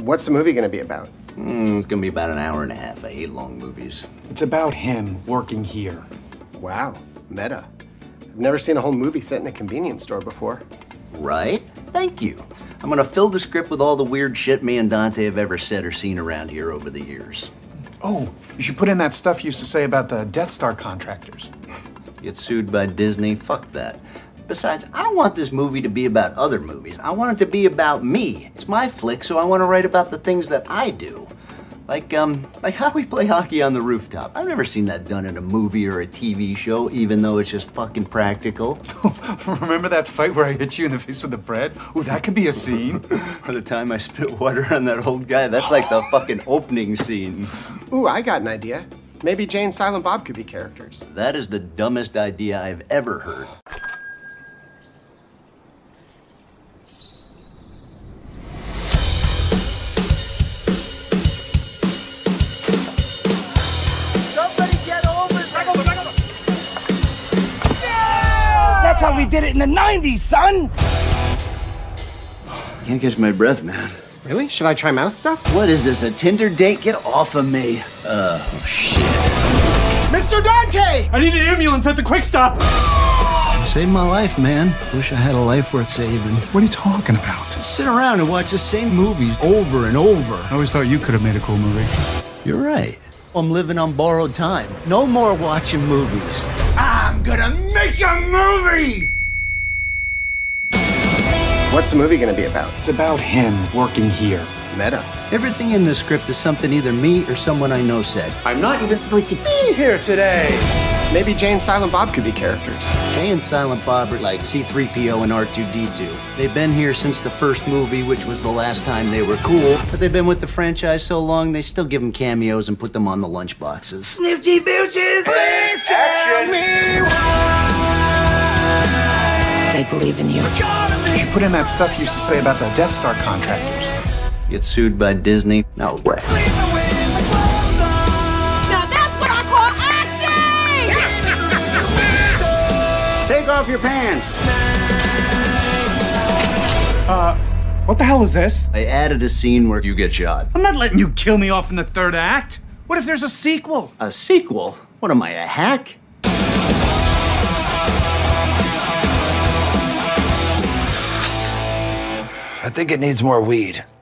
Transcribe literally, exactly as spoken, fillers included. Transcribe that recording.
What's the movie gonna be about? Mm, it's gonna be about an hour and a half. I hate long movies. It's about him working here. Wow, meta. I've never seen a whole movie set in a convenience store before. Right? Thank you. I'm gonna fill the script with all the weird shit me and Dante have ever said or seen around here over the years. Oh, you should put in that stuff you used to say about the Death Star contractors. Get sued by Disney? Fuck that. Besides, I don't want this movie to be about other movies. I want it to be about me. It's my flick, so I want to write about the things that I do. Like, um, like how we play hockey on the rooftop. I've never seen that done in a movie or a T V show, even though it's just fucking practical. Remember that fight where I hit you in the face with the bread? Ooh, that could be a scene. Or the time I spit water on that old guy. That's like the fucking opening scene. Ooh, I got an idea. Maybe Jay and Silent Bob could be characters. That is the dumbest idea I've ever heard. That's how we did it in the nineties, son! Can't catch my breath, man. Really? Should I try mouth stuff? What is this, a Tinder date? Get off of me. Uh, oh, shit. Mister Dante! I need an ambulance at the Quick Stop! You saved my life, man. Wish I had a life worth saving. What are you talking about? Just sit around and watch the same movies over and over. I always thought you could have made a cool movie. You're right. I'm living on borrowed time. No more watching movies. I'm gonna make a movie! What's the movie gonna be about? It's about him working here. Meta. Everything in the script is something either me or someone I know said. I'm not even supposed to be here today! Maybe Jay and Silent Bob could be characters. Jay and Silent Bob are like C three P O and R two D two. They've been here since the first movie, which was the last time they were cool. But they've been with the franchise so long, they still give them cameos and put them on the lunchboxes. Snifty Booches! Please tell me why! I believe in you. You should put in that stuff you used to say about the Death Star contractors. Get sued by Disney? No way. Take off your pants! Uh, what the hell is this? I added a scene where you get shot. I'm not letting you kill me off in the third act. What if there's a sequel? A sequel? What am I, a hack? I think it needs more weed.